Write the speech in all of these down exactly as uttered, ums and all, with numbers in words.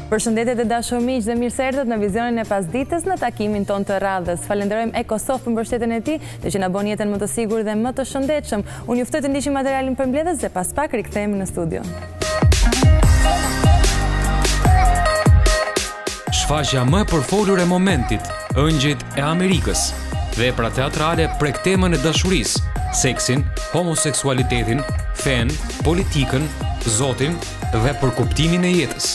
Përshëndetje të dashur miq dhe mirëseardhët në vizionin e pasdites në takimin ton të radhës. Falenderojmë Ecosoft për mbështetjen e tij, të që na bën jetën më të sigurt dhe më të shëndetshëm. Unë juftoj të ndiqni materialin përmbledhës dhe pas pak rikthehemi në studio. Shfaqja më e përfolur e momentit, ëngjit e Amerikës. Vepra teatrale prek temën e dashurisë, seksin, homoseksualitetin, fen, politikën, Zotin dhe për kuptimin e jetës.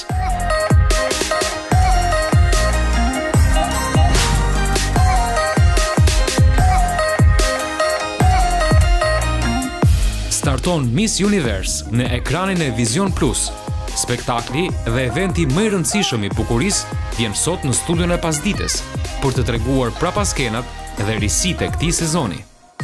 Starton Miss Universe në ekranin e Vision Plus. Spektakli dhe eventi më i rëndësishëm i bukurisë vjen sot në studion e pasdites për të treguar prapaskenat dhe risitë e këtij sezoni.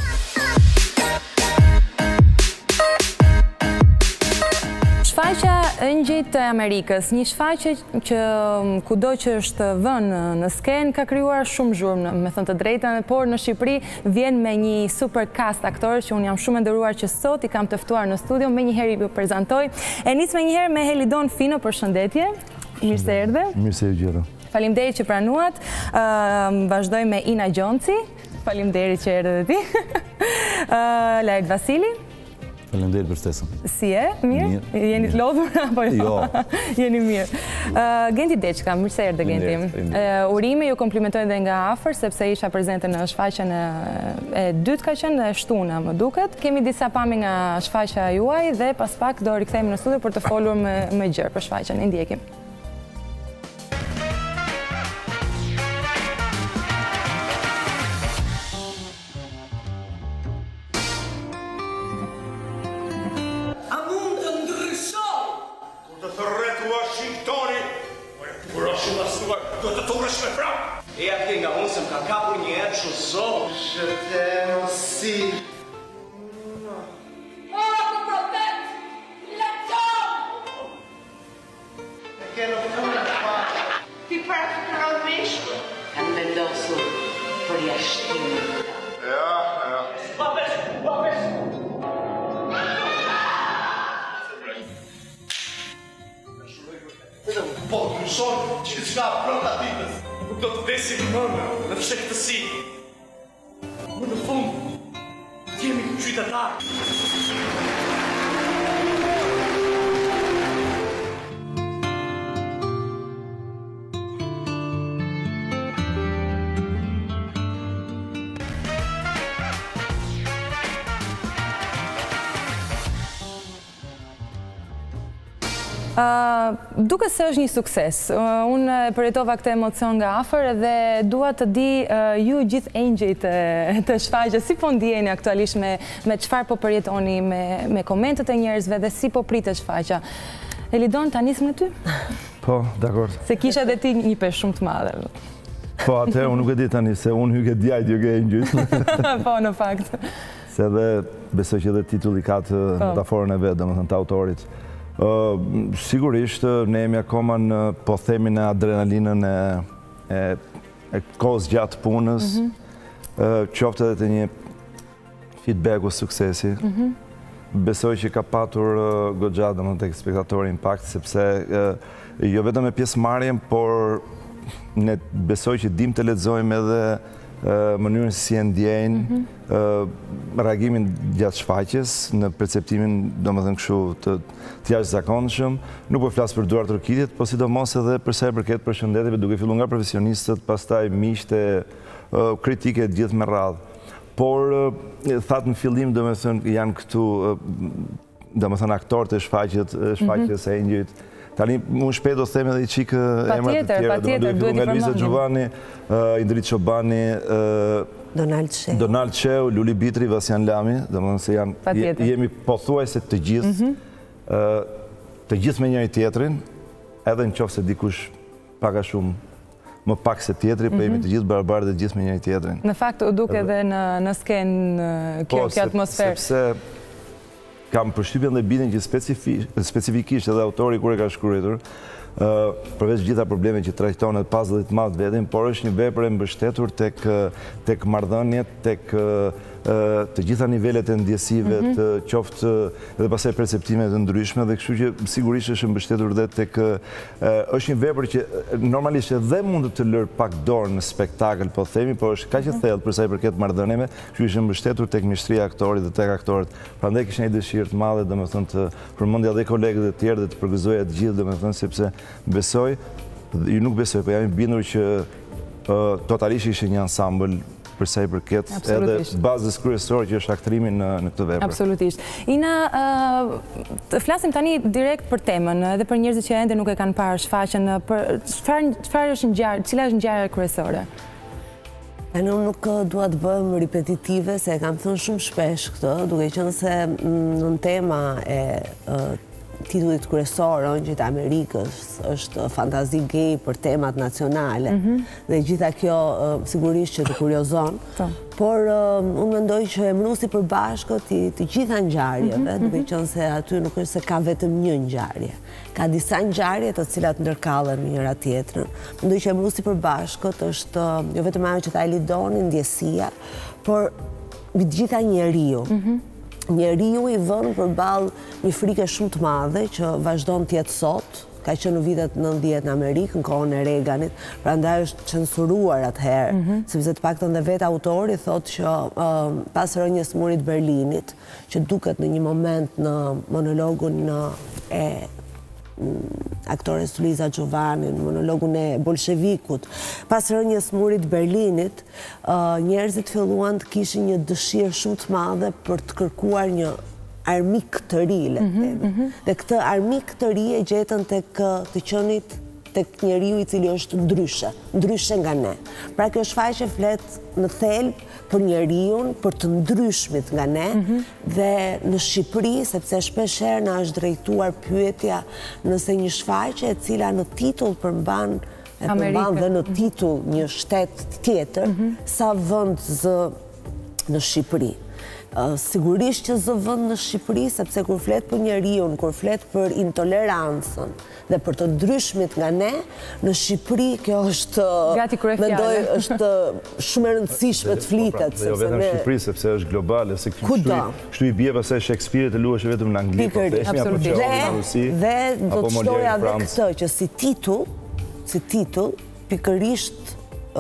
Shfaqja Ëngjit e Amerikës, një shfaqje që kudo që është vënë në skenë ka krijuar shumë zhurmë, me thënë të drejtën, por në Shqipëri vjen me një super cast aktorë që unë jam shumë e nderuar që sot i kam të ftuar në studio, me njëherë ju prezantoj. E nis me njëherë me Helidon Fino, përshëndetje. Mirë se erdhe. Mirë se u gjeta. Faleminderit që pranuat. Uh, vazhdoj me Ina Gjonci. Faleminderit që erdhe dhe ti. uh, Lajt Vasili. Faleminderit për ftesën. Si e? Mirë? Jeni të lodhur apo jo? Jo. Jeni mirë. Uh, Genti Deçka, mirë se erdhe Genti. Uh, urime ju komplimentoj dhe nga afër sepse isha prezente në shfaqjen e, e dytë ka qenë e shtuna, më duket. Kemi disa pamje nga shfaqja juaj dhe pas pak do rikthehemi në studio për të folur më më gjerë për shfaqjen. I ndjekim. E atë nga unë se më ka kapur një erë shuzor. Shëte mësi. O, të protect! Leton! E keno furë të pa. Ti për të të rëmishë. Kanë vendosur për jashtimë. Ja, ja. Papes, papes! Edhe më po të nëshonë që qka prota ditës. Nuk do të vesim mëna në fshektësi. Më në fund, jemi qytetarë. Uh, duke se është një sukses. Uh, unë përjetova këtë emocion nga afër dhe dua të di uh, ju gjithë engjëjt uh, të shfaqjes, si po ndjeni aktualisht me me çfarë po përjetoni, me me komentet e njerëzve dhe si po pritet shfaqja. Helidon, ta nisim me ty? Po, dakord. Se kisha edhe ti një peshë shumë të madhe. Po, atëherë unë nuk e di tani se unë hyke djajt ju ke engjëjt. Po, në fakt. Se edhe besoj që edhe titulli ka të metaforën e vet, domethënë të autorit. Uh, sigurisht, ne jemi akoma në, po themin e adrenalinën e, e, e kohës gjatë punës, mm -hmm. uh, qoftë edhe të një feedback u suksesi. Mm -hmm. Besoj që ka patur uh, goxha domethënë tek spektatori impakt, sepse uh, jo vetëm me pjesëmarrjen, por ne besoj që dim të lexojmë edhe uh, mënyrën si e ndjejnë, mm -hmm. uh, reagimin gjatë shfaqjes, në perceptimin, domethënë kështu të, të jashtëzakonshëm. Nuk po flas për duar trokitjet, po sidomos edhe për sa i përket përshëndetjeve, duke filluar nga profesionistët, pastaj miqtë, uh, kritike të gjithë me radhë. Por uh, thatë në fillim, domethënë janë këtu, uh, domethënë aktorët e shfaqjes, shfaqjes së Engjëjt. Tani unë shpejt do them edhe i çik emrat të tjerë. Patjetër, duhet nga Luiza Giovanni, uh, Indrit Çobani, uh, Donald Sheu, Donald Sheu, Luli Bitri, Vasian Lami, domethënë se janë jemi pothuajse të gjithë, mm -hmm. uh, të gjithë me njëri tjetrin, edhe në qoftë se dikush pak a shumë më pak se tjetri, mm -hmm. po jemi të gjithë barabartë dhe të gjithë me njëri tjetrin. Në fakt u duk edhe në në skenë kjo kjo atmosferë. Sepse kam përshtypjen dhe bindjen që specifikisht edhe autori kur e ka shkruar, përveç gjitha probleme që trajton e puzzle-it madh vetin, por është një vepër e mbështetur tek tek marrëdhëniet, tek të gjitha nivellet e ndjesive, të qoftë edhe pasaj perceptime të ndryshme, dhe kështu që sigurisht është mbështetur dhe tek është një vepër që normalisht edhe mund të lërë pak dorë në spektakël, po themi, po është kaq e thellë për sa i përket marrëdhënieve, kështu është mbështetur tek mishtria e aktorit dhe tek aktorët. Prandaj kisha një dëshirë të madhe, domethënë të përmendja dhe kolegët e tjerë dhe të përgëzoja të gjithë, domethënë sepse besoj, ju nuk besoj, po jam i bindur që totalisht ishte një ansambël përsa i përket edhe bazës kryesore që është aktrimi në këtë vepër. Absolutisht. Ina, flasim tani direkt për temën, edhe për njerëzit që ende nuk e kanë parë shfaqjen, çfarë është ngjarja, cila është ngjarja kryesore? E në nuk dua të bëjmë repetitive, se e kam thënë shumë shpesh këtë, duke qenë se në tema e titullit kryesor, Ëngjëjt e Amerikës, është fantazi gay për temat nacionale, dhe gjitha kjo sigurisht që të kuriozon, por unë mendoj që emëruesi përbashkët të gjitha ngjarjeve, duke qenë se aty nuk është se ka vetëm një ngjarje. Ka disa ngjarje të cilat ndërkallen me njëra tjetrën. Mendoj që emëruesi përbashkët është jo vetëm ajo që ta elidoni, ndjesia, por mbi të gjitha njeriu. Njeriu i vënë përballë një frike shumë të madhe që vazhdon të jetë sot, ka qenë në vitet nëntëdhjetë në Amerikë, në kohën e Reaganit, prandaj është censuruar atëherë, sepse të paktën dhe vetë autori thotë që pas rënjes murit Berlinit, që duket në një moment në monologun e aktores Luiza Giovanni, në monologun e bolshevikut. Pas rënjes murit Berlinit, njerëzit filluan të kishin një dëshirë shumë të madhe për të kërkuar një armik të ri, le të themi. Dhe këtë armik të ri e gjetën tek të qenit tek njeriu i cili është ndryshe, ndryshe nga ne. Pra kjo shfaqje flet në thelb për njeriun, për të ndryshmit nga ne, dhe në Shqipëri, sepse shpeshherë na është drejtuar pyetja nëse një shfaqje e cila në titull përmban e përmban dhe në titull një shtet tjetër, sa vend zë në Shqipëri. Sigurisht që zë vend në Shqipëri, sepse kur flet për njeriun, kur flet për intolerancën dhe për të ndryshmit nga ne, në Shqipëri kjo është, mendoj, është shumë e rëndësishme të flitet. Jo vetëm në Shqipëri, sepse është globale, se kështu i bie pastaj Shakespeare të luhesh vetëm në Angli, po themi apo në Rusi. Dhe do të shtoja edhe këtë që si titull, si titull, pikërisht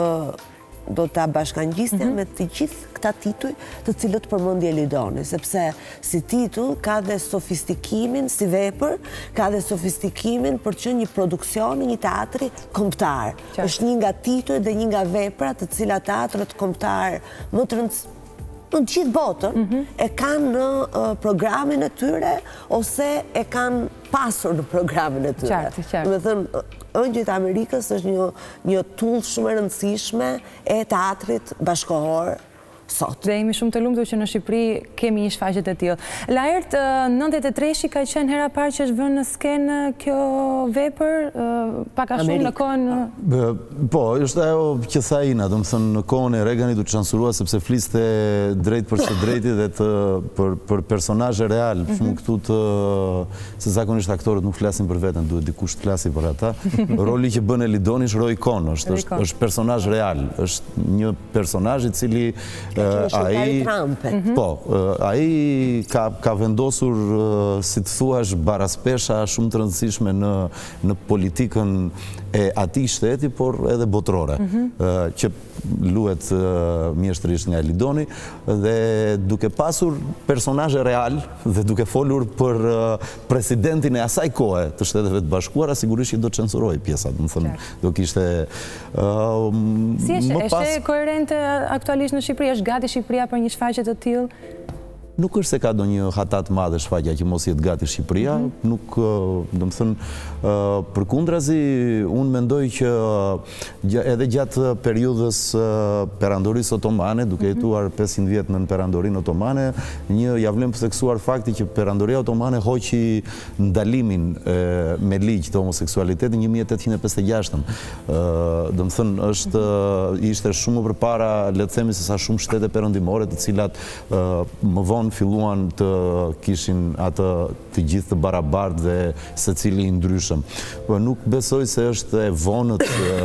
do ta bashkangjistja me të gjithë këta tituj të cilët përmendi Elidoni, sepse si titull ka dhe sofistikimin si vepër, ka dhe sofistikimin për të qenë një produksion, një teatri kombëtar. Është një nga tituj dhe një nga veprat të cilat teatrët kombëtar më të rëndësishme në gjithë botën e kanë në programin e tyre ose e kanë pasur në programin e tyre. Qartë, qartë. Me thënë, Ëngjëjt e Amerikës është një, një tull shumë e rëndësishme e teatrit bashkohor sot. Dhe jemi shumë të lumtur që në Shqipëri kemi një shfaqje të tillë. Lajert, nëntëdhjetë e treshi ka qenë hera parë që është vënë në skenë kjo vepër, pak a shumë në kohën... Po, është ajo që tha Ina, do të thënë në kohën e Reaganit u censurua sepse fliste drejt për së drejti dhe të për personazhe real, shumë këtu të se zakonisht aktorët nuk flasin për veten, duhet dikush të flasi për ata. Roli që bën Elidoni është rol ikon, është është personazh real, është një personazh i cili ai po, ai ka ka vendosur, si të thuash, baraspesha shumë të rëndësishme në në politikën e atij shteti, por edhe botërore, që luhet mjeshtrisht nga Elidoni, dhe duke pasur personazhe real dhe duke folur për presidentin e asaj kohe të Shteteve të Bashkuara, sigurisht që do të censuroj pjesa, do të thënë, do kishte Si është, është koherente aktualisht në Shqipëri? Është gati Shqipëria për një shfaqje të tillë? Nuk është se ka do një hatat madhe shfaqja që mos jetë gati Shqipëria, nuk, do më thënë, përkundrazi, unë mendoj që edhe gjatë periudhës perandorisë otomane, duke jetuar pesëqind vjet në perandorinë otomane, një javlem përtheksuar fakti që perandoria otomane hoqi ndalimin me ligj të homoseksualitetit një mijë e tetëqind e pesëdhjetë e gjashtën. Do më thënë, është, ishte shumë përpara, le të themi se sa shumë shtete perëndimore, të cilat më vonë vonë filluan të kishin atë të gjithë të barabartë dhe se cili i ndryshëm. Po nuk besoj se është e vonët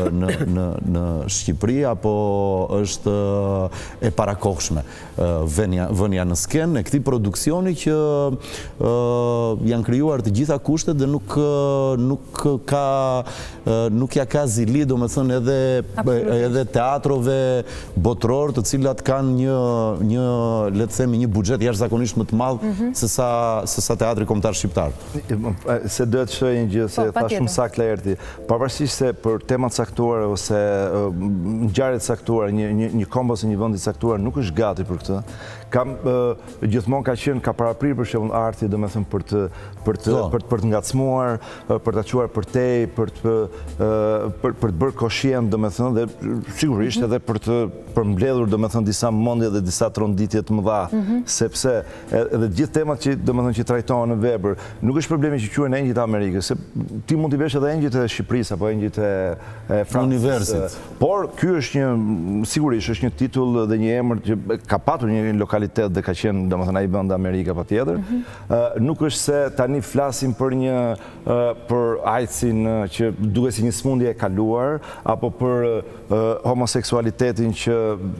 në Shqipëri, apo është e parakohshme vënia në skenë e këtij produksioni që janë krijuar të gjitha kushtet dhe nuk ka nuk ja ka zili, do me thënë edhe teatrove botëror të cilat kanë një një, le të themi, një buxhet jashtëzakonisht më të madh se sa teatri kombëtar shqiptar. Se do të shojë një gjë, se tha shumë saktë Lerti, pavarësisht se për temat caktuara ose ngjarje të caktuara, një kombo ose një vend i caktuar nuk është gati për këtë. Kam gjithmonë ka qenë ka paraprir për shembull arti, domethënë për të për të për të ngacmuar, për ta çuar përtej, për të për të bërë koshient, domethënë, dhe sigurisht edhe për të përmbledhur domethënë disa mendje dhe disa tronditje të mëdha, sepse edhe gjithë temat që domethënë që trajtohen në vepër, nuk është problemi që quhen engjëjt e Amerikës, se ti mund t'i vesh edhe engjëjt e Shqipërisë apo engjëjt e Francës. Universit. Por ky është një sigurisht është një titull dhe një emër që ka patur një lokalitet dhe ka qenë domethënë ai vend Amerika patjetër. Nuk është se tani flasim për një për AIDS-in që duket si një smundje e kaluar, apo për homoseksualitetin që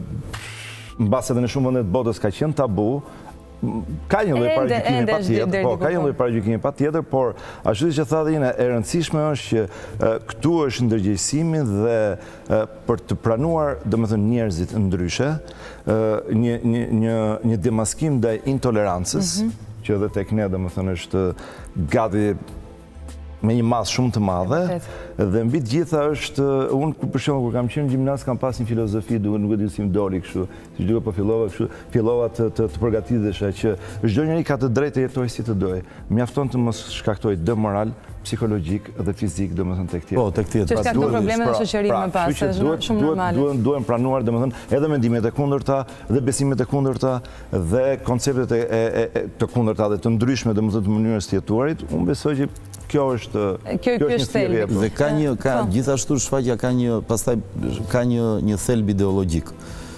mbas edhe në shumë vende të botës ka qenë tabu. Ka një lloj paragjykimi patjetër, po ka një lloj paragjykimi patjetër, por ashtu siç e tha Dina, e rëndësishme është që këtu është ndërgjegjësimi dhe për të pranuar domethënë njerëzit ndryshe, një një një një demaskim ndaj intolerancës, që edhe tek ne domethënë është gati me një masë shumë të madhe, dhe mbi të gjitha është, unë për shembull kur kam qenë gjimnaz kam pas një filozofi, duke nuk e di si më doli kështu, siç duke po fillova kështu, fillova të të përgatitesha që çdo njeri ka të drejtë të jetojë si të dojë. Mjafton të mos shkaktojë dëm moral, psikologjik dhe fizik, domethënë tek tjetër. Po, tek tjetër. Që shkakton probleme në shoqëri më pas, është shumë normale. Duhen pranuar domethënë edhe mendimet e kundërta dhe besimet e kundërta dhe konceptet e të kundërta dhe të ndryshme domethënë të mënyrës të jetuarit. Unë besoj që kjo është kjo është thelbi. Dhe ka një ka gjithashtu shfaqja ka një pastaj ka një një thelb ideologjik.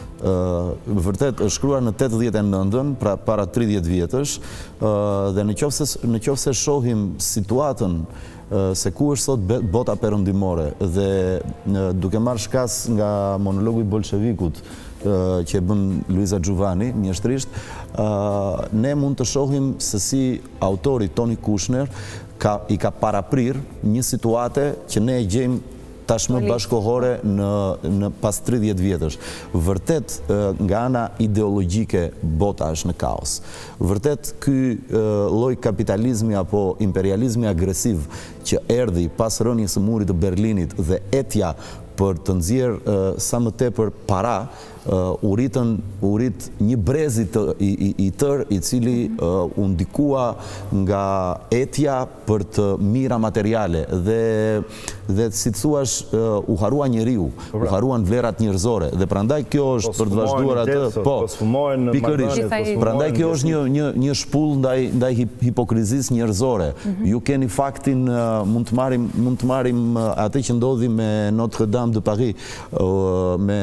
Vërtet është shkruar në tetëdhjetë e nëntën, pra para tridhjetë vjetësh, dhe në qoftë në qoftë se shohim situatën se ku është sot bota perëndimore dhe duke marrë shkas nga monologu i bolshevikut që e bën Luiza Giovanni, mjeshtrisht, ne mund të shohim se si autori Toni Kushner i ka paraprir një situate që ne e gjejmë tashmë bashkohore në pas tridhjetë vjetësh. Vërtet nga ana ideologjike bota është në kaos. Vërtet ky lloj kapitalizmi apo imperializmi agresiv që erdhi pas rënies së murit të Berlinit dhe etja për të nxjerrë sa më tepër para, u ritën u rit një brezi i tërë i cili u ndikua nga etja për të mira materiale dhe dhe si thuash u harua njeriu, u haruan vlerat njerëzore dhe prandaj kjo është për të vazhduar atë, po, pikërisht. Prandaj kjo është një një një shpull ndaj ndaj hipokrizisë njerëzore. Ju keni faktin, mund të marrim mund të marrim atë që ndodhi me Notre Dame de Paris, me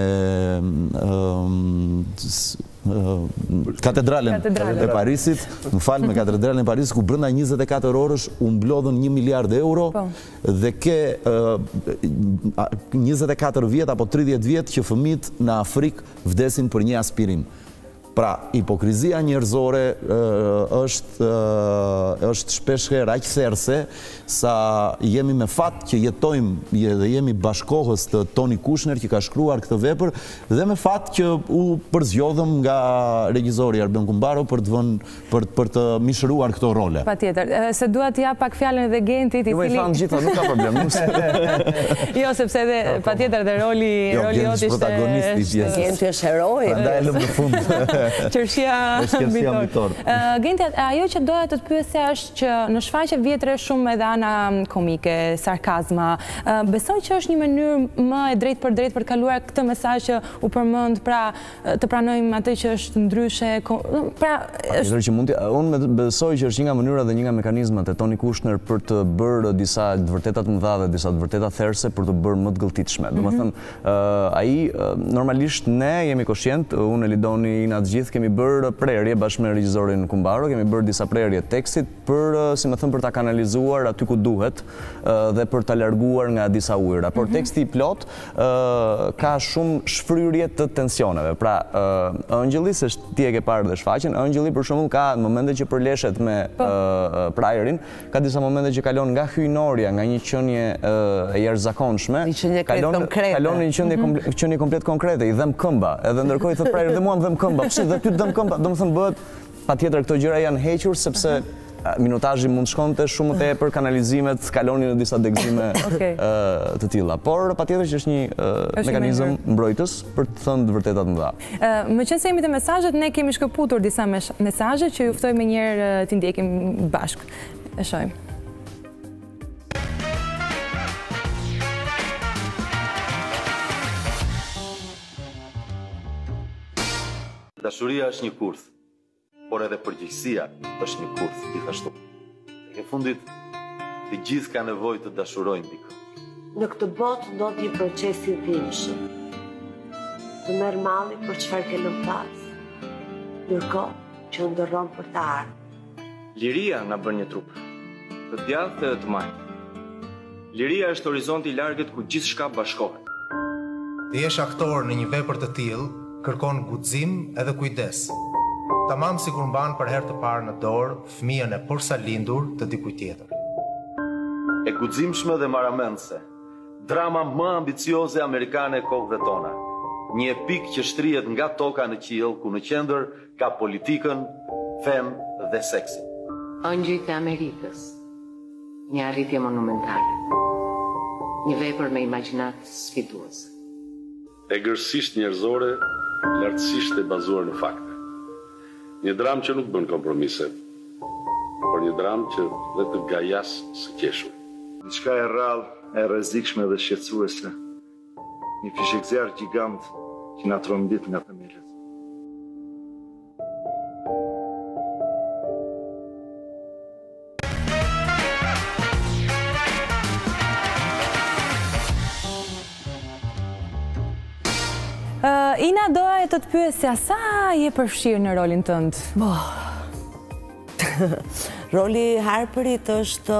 katedralen e Parisit, më fal, me katedralen e Parisit, ku brenda njëzet e katër orësh u mblodhën një miliard euro dhe ke njëzet e katër vjet apo tridhjetë vjet që fëmijët në Afrikë vdesin për një aspirin. Pra, hipokrizia njerëzore është është shpesh herë aq therrse sa jemi me fat që jetojmë dhe jemi bashkohës të Toni Kushner që ka shkruar këtë vepër dhe me fat që u përzgjodhëm nga regjizori Arben Kumbaro për të vënë për për të mishëruar këto role. Patjetër, se dua të jap pak fjalën edhe Gentit, i cili Ju gjitha, nuk ka problem. Jo, sepse edhe patjetër edhe roli roli jot ishte Genti është heroi. Prandaj lëm në fund. Qërshia mbitor. Genti, ajo që doja të të pyesja është që në shfaqje vjetre shumë edhe ana komike, sarkazma, besoj që është një mënyrë më e drejtë për drejtë për të kaluar këtë mesazh që u përmend, pra të pranojmë atë që është ndryshe, pra është që mund të unë besoj që është një nga mënyrat dhe një nga mekanizmat e Toni Kushner për të bërë disa të vërteta të mëdha dhe disa të vërteta therrse për të bërë më të gëlltitshme. Domethënë, ai normalisht ne jemi koshient, unë Elidoni, Ina, gjithë, kemi bërë prerje bashkë me regjisorin Kumbaro, kemi bërë disa prerje tekstit për, si më thëmë, për ta kanalizuar aty ku duhet dhe për ta larguar nga disa ujëra. Por teksti i plot ka shumë shfryrje të tensioneve. Pra, Ëngjëlli, se ti e ke parë dhe shfaqen, Ëngjëlli për shembull ka momente që përleshet me prajerin, ka disa momente që kalon nga hyjnorja, nga një qenie e jashtëzakonshme, kalon kalon në një qenie komplet konkrete, i dhem këmba, edhe ndërkohë i thot prajeri dhe mua më dhem këmba, pse dhe ty të dhem këmba, domethënë bëhet patjetër këto gjëra janë hequr sepse minutazhi mund shkonte shumë të tepër, kanalizimet kalonin në disa degëzime të tilla. Por patjetër që është një mekanizëm mbrojtës për të thënë të vërtetat më dha. Më qenë se jemi te mesazhet, ne kemi shkëputur disa mesazhe që ju ftoj më njëherë t'i ndjekim bashkë. E shohim. Dashuria është një kurth, por edhe përgjegjësia është një kurth gjithashtu. Në fundit, të gjithë kanë nevojë të dashurojnë dikë. Në këtë botë ndodh një proces i dhimbshëm. Të merr malli për çfarë ke lënë pas, ndërkohë që ndërron për të ardhmen. Liria na bën një trup, të djathtë dhe të majtë. Liria është horizonti i largët ku gjithçka bashkohet. Të jesh aktor në një vepër të tillë kërkon guxim edhe kujdes. Tamam sikur mban për herë të parë në dorë fëmijën e përsa lindur të dikujt tjetër. E guximshme dhe maramendse, drama më ambicioze amerikane e kohëve tona. Një epik që shtrihet nga toka në qiell, ku në qendër ka politikën, fenë dhe seksin. Ëngjëjt e Amerikës. Një arritje monumentale. Një vepër me imagjinat sfiduese. Egërsisht njerëzore, lartësisht e bazuar në fakte. Një dramë që nuk bën kompromise, por një dramë që dhe të gajas së qeshur. Diçka e rrallë, e rrezikshme dhe shqetësuese. Një fishekzjar gjigant që na trondit nga themelët. Ina, doja të të pyesja, sa je përfshirë në rolin tënd? Roli Harperit është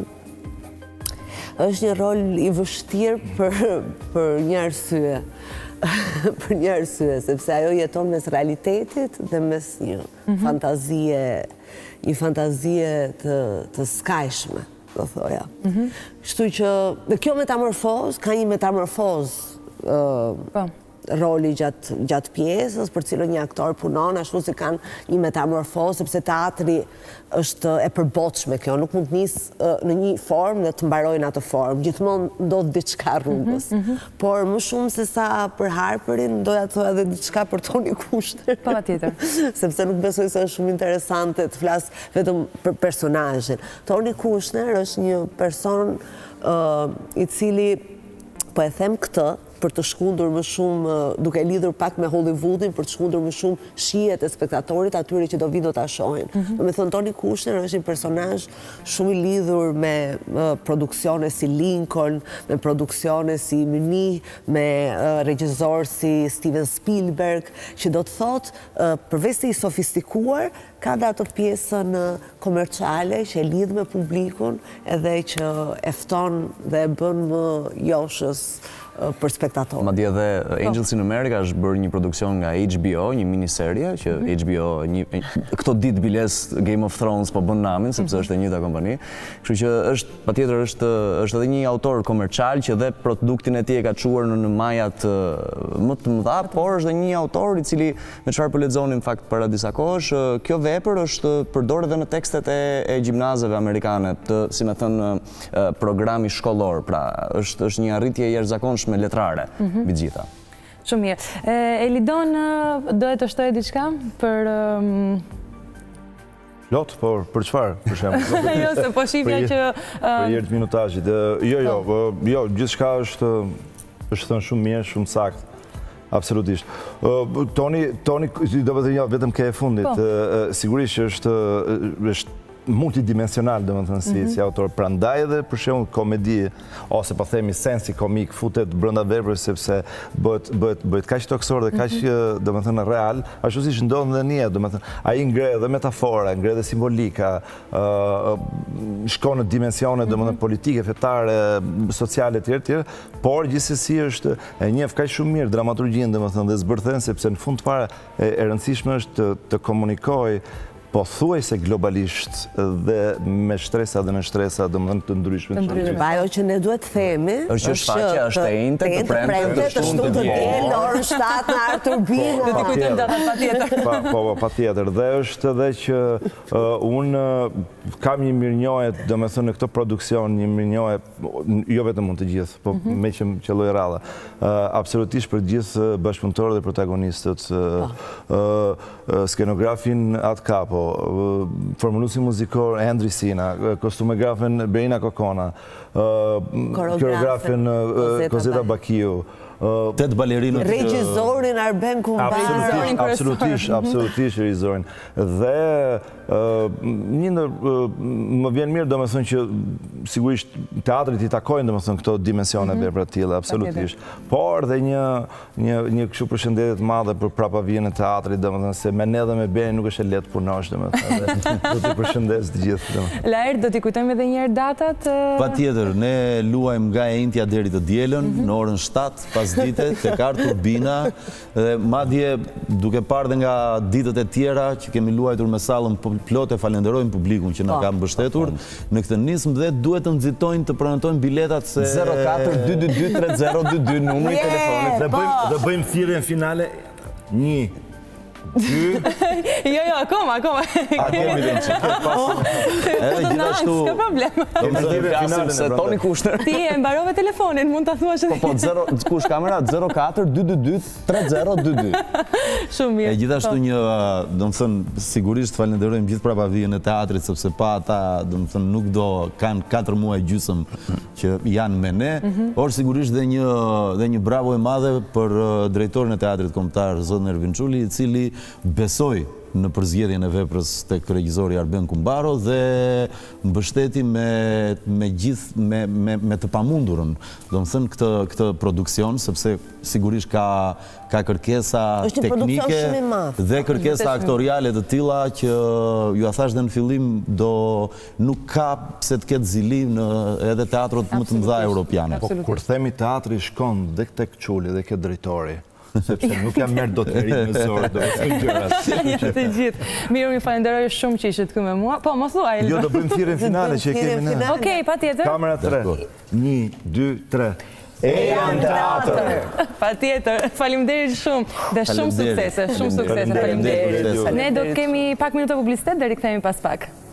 është një rol i vështirë për për një arsye. Për një arsye, sepse ajo jeton mes realitetit dhe mes një fantazie, një fantazie të të skajshme, do thoja. Kështu që dhe kjo metamorfozë ka një metamorfozë roli gjatë, gjatë pjesës, për cilën një aktor punon, ashtu si kanë një metamorfozë, sepse teatri është e përbotshme kjo, nuk mund të nisë në një formë dhe të mbarojnë atë formë, gjithmonë ndodh diçka rrugës. Mm -hmm. Por më shumë se sa për Harperin, doja të thoja edhe diçka për Toni Kushner. Pa tjetër. Sepse nuk besoj se është shumë interesante të flas vetëm për personazhin. Toni Kushner është një person uh, i cili, po e them këtë, për të shkundur më shumë, duke lidhur pak me Hollywoodin, për të shkundur më shumë shihet e spektatorit atyre që do vinë do ta shohin. Do të thonë Toni Kushner është një personazh shumë i lidhur me produksione si Lincoln, me produksione si Münih, me regjisor si Steven Spielberg, që do të thotë përveç se i sofistikuar, ka dhe ato pjesën komerciale që e lidh me publikun edhe që e fton dhe e bën më joshës për spektatorë. Madje edhe Angels in America është bërë një produksion nga H B O, një miniserie që H B O këto ditë biles Game of Thrones po bën namin sepse është e njëjta kompani. Kështu që është patjetër është është edhe një autor komercial që dhe produktin e tij e ka çuar në majat më të mëdha, por është edhe një autor i cili me çfarë po lexonim fakt para disa kohësh, kjo vepër është përdorur edhe në tekstet e gjimnazeve amerikane të, si më thënë, programi shkollor. Pra, është është një arritje jashtëzakonshme me letrare, mbi të gjitha. Shumë mirë. Elidon, dohet të shtoj diçka për... Lot, por për çfarë, për shembull? Jo, se po shifja që... Për herë të minutazhit. Jo, jo, jo, gjithçka është është thënë shumë mirë, shumë saktë. Absolutisht. Toni, Toni, do të thënë vetëm ke e fundit. Sigurisht që është është multidimensional, dhe më thënë, si, si autor. Prandaj edhe për shembull komedi, ose po themi sensi komik, futet brenda veprës sepse bëhet bëhet bëhet kaq toksor dhe kaq, dhe më thënë, real, ashtu siç ndodh në një, dhe më thënë, ai ngre edhe metafora, ngre edhe simbolika, uh, shkon në dimensione, dhe më thënë, politike, fetare, sociale etj etj, por gjithsesi është e njeh kaq shumë mirë dramaturgjinë, dhe më thënë, dhe zbërthen sepse në fund fare e, e rëndësishme është të, të komunikoj po thuaj se globalisht dhe me shtresa dhe në shtresa dhe më dhënë të ndryshme. Ajo që ne duhet themi është që shfaqja është e inte, të premte, të shtunë të djelë, në orën shtatë në Arturbino. Dhe t'i kujtojmë datën pa tjetër. Po, pa tjetër. Dhe është edhe që unë kam një mirënjohje, dhe me thënë në këto produksion, një mirënjohje, jo vetëm mund të gjithë, po me që qëlloj rada, absolutisht për gjithë bashkëpunëtorët dhe protagonistët, skenografin atë kapo, formulusi muzikor Hendri Sina, kostumegrafen Berina Kokona, koreografen Kozeta Bakiu, Tet balerinët... Regjizorin Arben Kumbari. Absolutisht, absolutisht regjizorin. Dhe një ndër, më vjen mirë do me thënë që sigurisht teatrit i takojnë do me thënë këto dimensione vepra të tilla, absolutisht. Por dhe një një kështu përshëndetje të madhe për prapavijën e teatrit, do me thënë se me ne dhe me Beni nuk është e lehtë punosh, do me thënë. Do t'i përshëndes të gjithë. Laert, do t'i kujtojmë edhe një herë datat? Patjetër, ne luajmë nga e intja deri të dielën në orën shtatë pas dite, tek Arturbina, dhe madje duke parë dhe nga ditët e tjera që kemi luajtur me sallën plot, e falenderojmë publikun që na ka mbështetur në këtë nismë, duhet të nxitojnë të pranojnë biletat se zero katër dy dy dy tre zero dy dy numri i telefonit. Dhe bëjmë dhe bëjmë thirrjen finale një dy. Jo, jo, akoma, akoma. A kemi dhe në që edhe gjithashtu... Ska problem. Do më dhe fjasim se Toni Kushner. Ti e mbarove telefonin, mund të thuash edhe. Po, po, kush kamera, zero katër dy dy dy tre zero dy dy. Shumë mirë. E gjithashtu një, do më thënë, sigurisht falenderojmë gjithë prapavijën e teatrit, sepse pa ata, do më thënë, nuk do kanë katër muaj gjysëm që janë me ne, por sigurisht dhe një, dhe një bravo e madhe për drejtorin e teatrit kombëtar, zotin Ervin Çuli, i cili besoj në përzgjedhjen e veprës tek regjizori Arben Kumbaro dhe mbështeti me me gjithë me me me të pamundurën. Do të thënë këtë këtë produksion sepse sigurisht ka ka kërkesa teknike dhe kërkesa aktoriale të tilla që ju a thash dhe në fillim do nuk ka pse të ketë zili në edhe teatrot më të mëdha europiane. Po kur themi teatri shkon dhe tek Çuli dhe ke drejtori, sepse nuk jam merë do të rritë në zorë, do të gjërat. Ja të gjithë. Mirë, mi falenderoj shumë që ishit këtu me mua. Po, mos thuaj. Jo, do bëjmë thirrjen finale që e kemi në. Okej, pa tjetër. Kamera tre. Një, dy, tre. E janë teatër! Pa tjetër. Faleminderit shumë. Dhe shumë suksese. Shumë suksese. Faleminderit. Ne do të kemi pak minuta publicitet dhe rikthehemi pas pak.